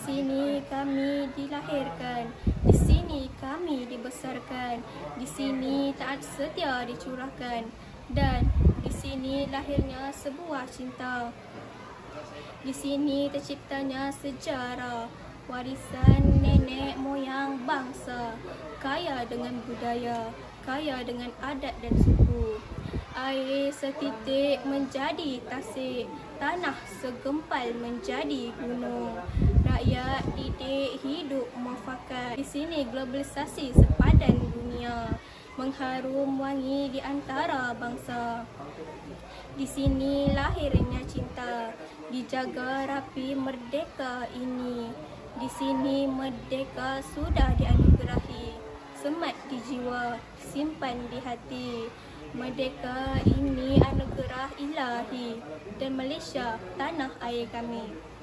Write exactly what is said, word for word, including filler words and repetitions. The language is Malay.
sini kami dilahirkan, di sini kami dibesarkan, di sini taat setia dicurahkan, dan di sini lahirnya sebuah cinta. Di sini terciptanya sejarah, warisan nenek moyang bangsa, kaya dengan budaya, kaya dengan adat dan suku. Air setitik menjadi tasik, tanah segempal menjadi gunung. Rakyat didik hidup mufakat. Di sini globalisasi sepadan dunia, mengharum wangi di antara bangsa. Di sini lahirnya cinta, dijaga rapi merdeka ini. Di sini merdeka sudah dianugerahi, semat di jiwa, simpan di hati. Merdeka ini anugerah ilahi, dan Malaysia tanah air kami.